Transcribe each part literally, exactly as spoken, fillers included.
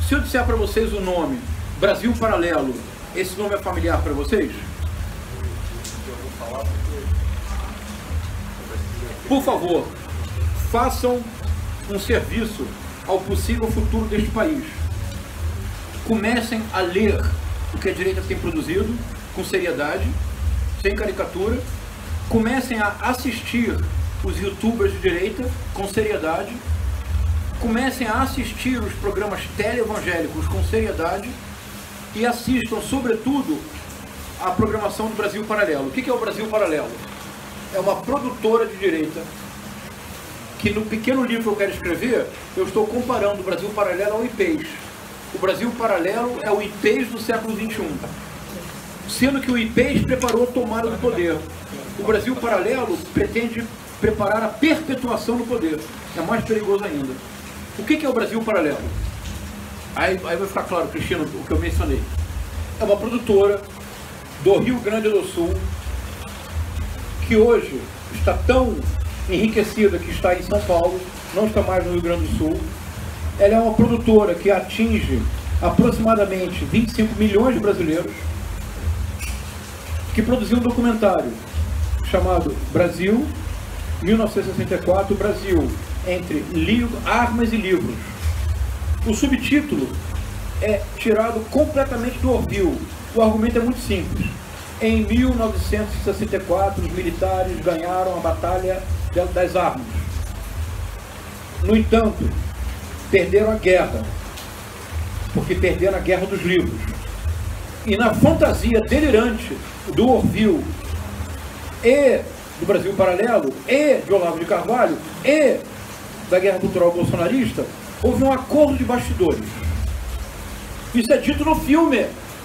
Se eu disser para vocês o nome Brasil Paralelo, esse nome é familiar para vocês? Por favor, façam um serviço ao possível futuro deste país. Comecem a ler o que a direita tem produzido com seriedade, sem caricatura. Comecem a assistir os youtubers de direita com seriedade. Comecem a assistir os programas teleevangélicos com seriedade e assistam, sobretudo, a programação do Brasil Paralelo. O que é o Brasil Paralelo? É uma produtora de direita que, no pequeno livro que eu quero escrever, eu estou comparando o Brasil Paralelo ao I P E S. O Brasil Paralelo é o I P E S do século vinte e um, sendo que o I P E S preparou a tomada do poder. O Brasil Paralelo pretende preparar a perpetuação do poder. É mais perigoso ainda. O que é o Brasil Paralelo? Aí, aí vai ficar claro, Cristina, o que eu mencionei. É uma produtora do Rio Grande do Sul, que hoje está tão enriquecida que está em São Paulo, não está mais no Rio Grande do Sul. Ela é uma produtora que atinge aproximadamente vinte e cinco milhões de brasileiros, que produziu um documentário chamado Brasil, mil novecentos e sessenta e quatro, Brasil, entre livro, armas e livros. O subtítulo é tirado completamente do Orville. O argumento é muito simples. Em mil novecentos e sessenta e quatro, os militares ganharam a batalha das armas. No entanto, perderam a guerra, porque perderam a guerra dos livros. E na fantasia delirante do Orville e do Brasil Paralelo, e de Olavo de Carvalho, e da guerra cultural bolsonarista, houve um acordo de bastidores. Isso é dito no filme,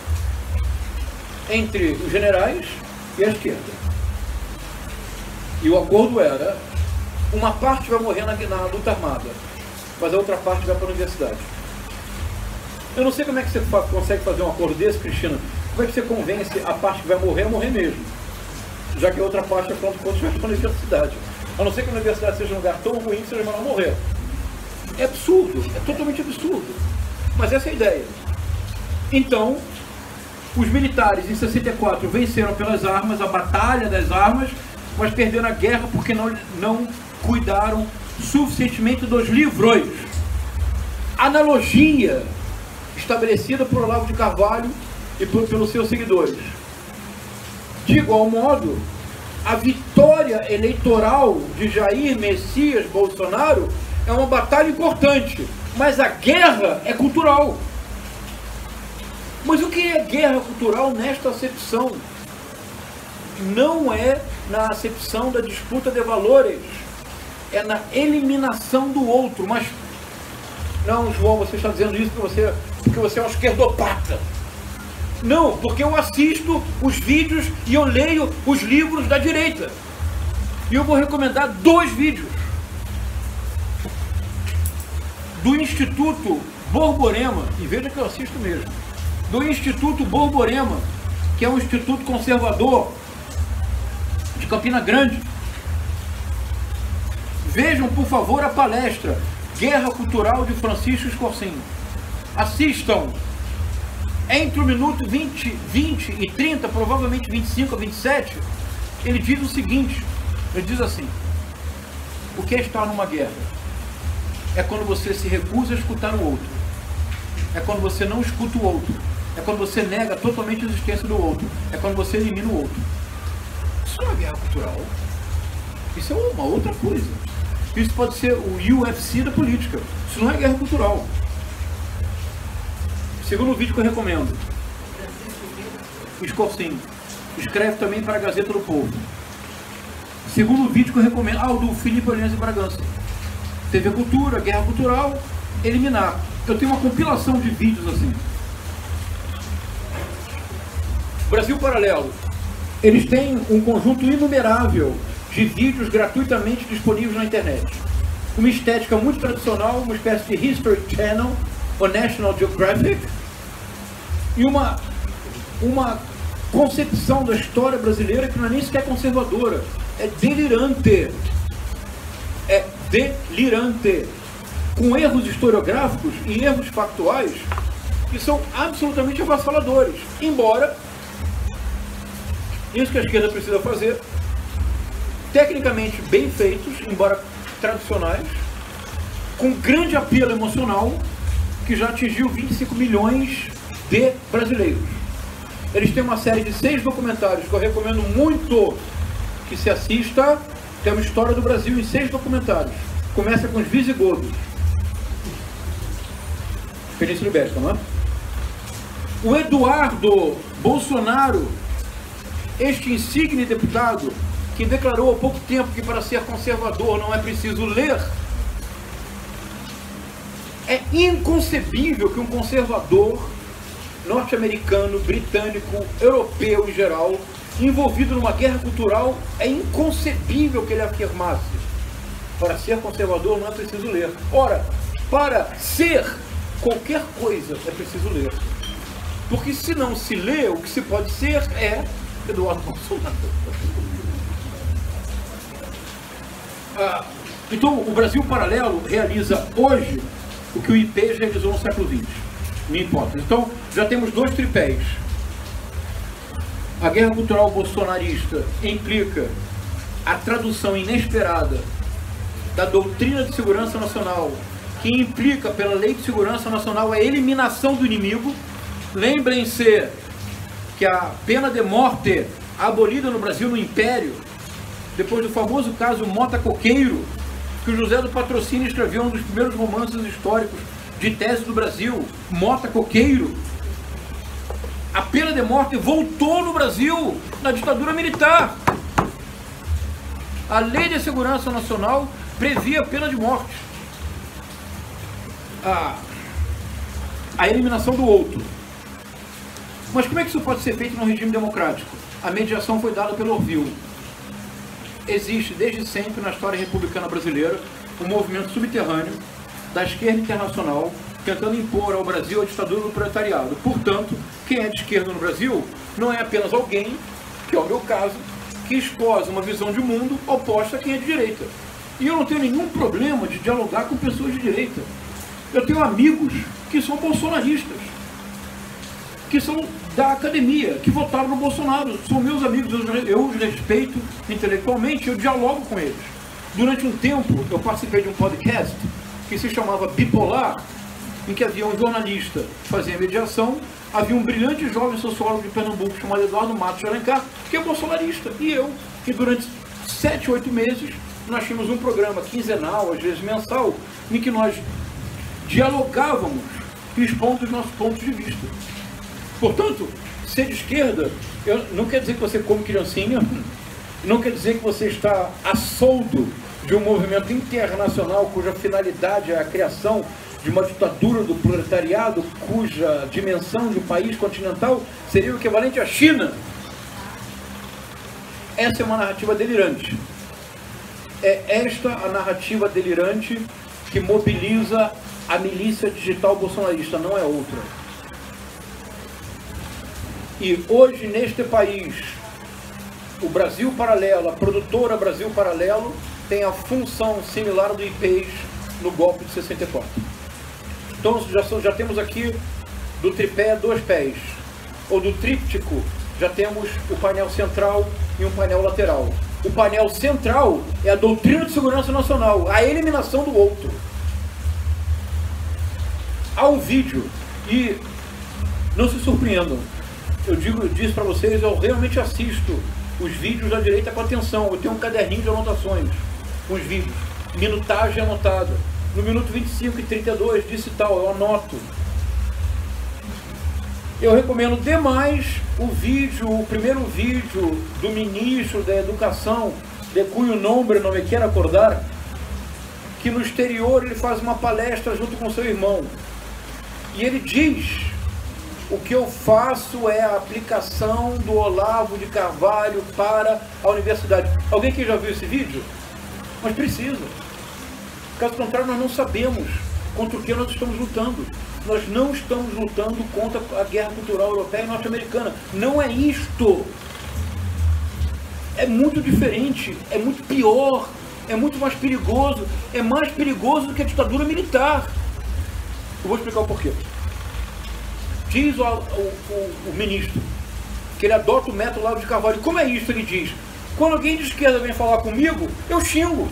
entre os generais e a esquerda. E o acordo era: uma parte vai morrer na, na luta armada, mas a outra parte vai para a universidade. Eu não sei como é que você fa consegue fazer um acordo desse, Cristina. Como é que você convence a parte que vai morrer a morrer mesmo? Já que a outra parte, afinal de contas, vai para a universidade. A não ser que a universidade seja um lugar tão ruim que seja melhor morrer. É absurdo, é totalmente absurdo. Mas essa é a ideia. Então, os militares em sessenta e quatro venceram pelas armas, a batalha das armas, mas perderam a guerra porque não, não cuidaram suficientemente dos livros. Analogia estabelecida por Olavo de Carvalho e por, pelos seus seguidores. De igual modo, a vitória eleitoral de Jair Messias Bolsonaro é uma batalha importante, mas a guerra é cultural. Mas o que é guerra cultural nesta acepção? Não é na acepção da disputa de valores, é na eliminação do outro. Mas, não, João, você está dizendo isso porque você, porque você é um esquerdopata. Não, porque eu assisto os vídeos e eu leio os livros da direita. E eu vou recomendar dois vídeos. Do Instituto Borborema, e veja que eu assisto mesmo, do Instituto Borborema, que é um instituto conservador de Campina Grande. Vejam, por favor, a palestra Guerra Cultural de Francisco Escorcim. Assistam. Entre o minuto vinte, vinte e trinta, provavelmente vinte e cinco a vinte e sete, ele diz o seguinte, ele diz assim: o que é estar numa guerra? É quando você se recusa a escutar o outro. É quando você não escuta o outro. É quando você nega totalmente a existência do outro. É quando você elimina o outro. Isso não é guerra cultural. Isso é uma outra coisa. Isso pode ser o U F C da política. Isso não é guerra cultural. Segundo vídeo que eu recomendo, Escorcim. Escreve também para a Gazeta do Povo. Segundo vídeo que eu recomendo, ah, o do Felipe Orleans e Bragança. T V Cultura, Guerra Cultural, eliminar. Eu tenho uma compilação de vídeos assim. Brasil Paralelo. Eles têm um conjunto inumerável de vídeos gratuitamente disponíveis na internet. Uma estética muito tradicional, uma espécie de History Channel ou National Geographic, e uma, uma concepção da história brasileira que não é nem sequer conservadora, é delirante. É delirante. com erros historiográficos e erros factuais que são absolutamente avassaladores. Embora, isso que a esquerda precisa fazer, tecnicamente bem feitos, embora tradicionais, com grande apelo emocional, que já atingiu vinte e cinco milhões de brasileiros. Eles têm uma série de seis documentários que eu recomendo muito que se assista. Tem uma história do Brasil em seis documentários. Começa com os visigodos. Península Ibérica, não é? O Eduardo Bolsonaro, este insigne deputado, que declarou há pouco tempo que para ser conservador não é preciso ler, é inconcebível que um conservador norte-americano, britânico, europeu em geral, envolvido numa guerra cultural, é inconcebível que ele afirmasse: para ser conservador não é preciso ler. Ora, para ser qualquer coisa é preciso ler. Porque se não se lê, o que se pode ser é Eduardo Bolsonaro. Ah, então, o Brasil Paralelo realiza hoje o que o I P realizou no século vinte. Minha hipótese. Então, já temos dois tripés. A guerra cultural bolsonarista implica a tradução inesperada da doutrina de segurança nacional, que implica, pela lei de segurança nacional, a eliminação do inimigo. Lembrem-se que a pena de morte abolida no Brasil no Império, depois do famoso caso Mota Coqueiro, que o José do Patrocínio escreveu um dos primeiros romances históricos de tese do Brasil, Mota Coqueiro. A pena de morte voltou no Brasil na ditadura militar. A lei de segurança nacional previa a pena de morte. A, a eliminação do outro. Mas como é que isso pode ser feito num regime democrático? A mediação foi dada pelo Orville. Existe desde sempre na história republicana brasileira um movimento subterrâneo da esquerda internacional tentando impor ao Brasil a ditadura do proletariado. Portanto, quem é de esquerda no Brasil não é apenas alguém, que é o meu caso, que esposa uma visão de mundo oposta a quem é de direita. E eu não tenho nenhum problema de dialogar com pessoas de direita. Eu tenho amigos que são bolsonaristas, que são da academia, que votaram no Bolsonaro. São meus amigos, eu os respeito intelectualmente, eu dialogo com eles. Durante um tempo, eu participei de um podcast que se chamava Bipolar, em que havia um jornalista que fazia mediação, havia um brilhante jovem sociólogo de Pernambuco chamado Eduardo Matos de Alencar, que é bolsonarista, e eu, que durante sete, oito meses, nós tínhamos um programa quinzenal, às vezes mensal, em que nós dialogávamos e expondo os nossos pontos de vista. Portanto, ser de esquerda eu, não quer dizer que você come criancinha, não quer dizer que você está a soldo de um movimento internacional cuja finalidade é a criação de uma ditadura do proletariado, cuja dimensão de um país continental seria o equivalente à China. Essa é uma narrativa delirante. É esta a narrativa delirante que mobiliza a milícia digital bolsonarista, não é outra. E hoje, neste país, o Brasil Paralelo, a produtora Brasil Paralelo, tem a função similar do I P E S no golpe de sessenta e quatro. Então, já, já temos aqui do tripé dois pés, ou do tríptico, já temos o painel central e um painel lateral. O painel central é a doutrina de segurança nacional, a eliminação do outro. Há um vídeo, e não se surpreendam, eu digo, eu disse para vocês, eu realmente assisto os vídeos da direita com atenção. Eu tenho um caderninho de anotações, os vídeos, minutagem anotada. No minuto vinte e cinco e trinta e dois disse tal, eu anoto. Eu recomendo demais o vídeo, o primeiro vídeo do ministro da Educação, de cujo nome não me quero acordar, que no exterior ele faz uma palestra junto com seu irmão. E ele diz: o que eu faço é a aplicação do Olavo de Carvalho para a universidade. Alguém que já viu esse vídeo? Mas precisa. Caso contrário, nós não sabemos contra o que nós estamos lutando. Nós não estamos lutando contra a guerra cultural europeia e norte-americana. Não é isto. É muito diferente, é muito pior. é muito mais perigoso, é mais perigoso do que a ditadura militar. Eu vou explicar o porquê. Diz o, o, o, o ministro que ele adota o método Olavo de Carvalho. Como é isso? Ele diz: quando alguém de esquerda vem falar comigo, eu xingo.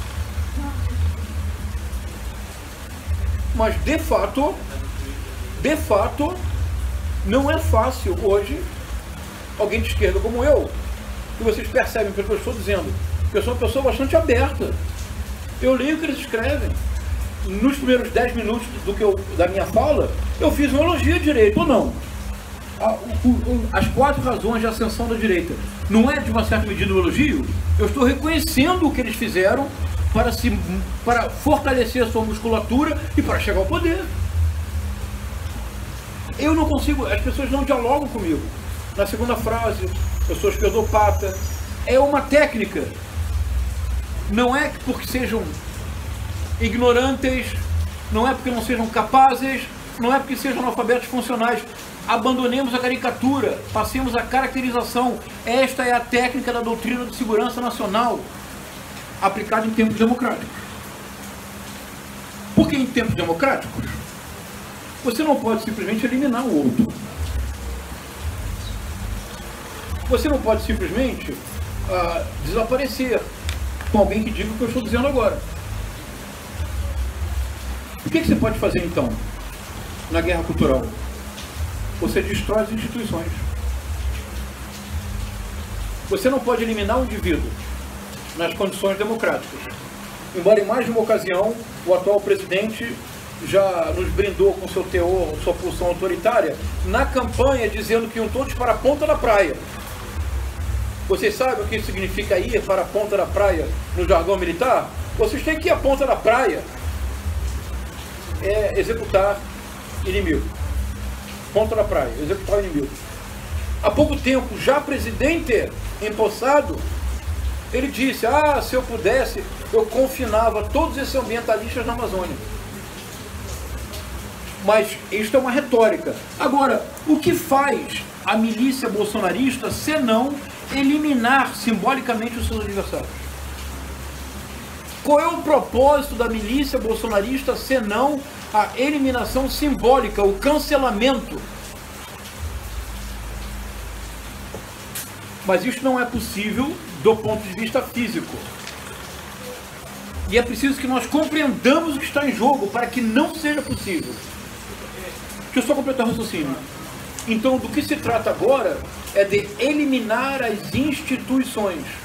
Mas de fato, de fato, não é fácil hoje alguém de esquerda como eu, que vocês percebem pelo que eu estou dizendo, que eu sou uma pessoa bastante aberta. Eu leio o que eles escrevem. Nos primeiros dez minutos do que eu, da minha fala, eu fiz um elogio à direita, ou não? A, o, o, as quatro razões de ascensão da direita. Não é, de uma certa medida, um elogio? Eu estou reconhecendo o que eles fizeram para, se, para fortalecer a sua musculatura e para chegar ao poder. Eu não consigo, as pessoas não dialogam comigo. Na segunda frase, eu sou esquerdopata. É uma técnica. Não é porque sejam ignorantes, não é porque não sejam capazes, não é porque sejam analfabetos funcionais. Abandonemos a caricatura, passemos a caracterização. Esta é a técnica da doutrina de segurança nacional aplicada em tempos democráticos. Porque em tempos democráticos você não pode simplesmente eliminar o outro. Você não pode simplesmente ah, desaparecer com alguém que diga o que eu estou dizendo agora. O que, que você pode fazer então na guerra cultural? Você destrói as instituições. Você não pode eliminar o indivíduo nas condições democráticas. Embora em mais de uma ocasião o atual presidente já nos brindou com seu teor, sua pulsão autoritária, na campanha dizendo que iam todos para a ponta da praia. Vocês sabem o que significa ir para a ponta da praia no jargão militar? Vocês têm que ir à ponta da praia. É executar inimigo. Ponta da praia, executar o inimigo. Há pouco tempo, já presidente empossado, ele disse: ah, se eu pudesse, eu confinava todos esses ambientalistas na Amazônia. Mas isto é uma retórica. Agora, o que faz a milícia bolsonarista senão eliminar simbolicamente os seus adversários? Qual é o propósito da milícia bolsonarista senão a eliminação simbólica, o cancelamento? Mas isso não é possível do ponto de vista físico. E é preciso que nós compreendamos o que está em jogo para que não seja possível. Deixa eu só completar o raciocínio. Então, do que se trata agora é de eliminar as instituições.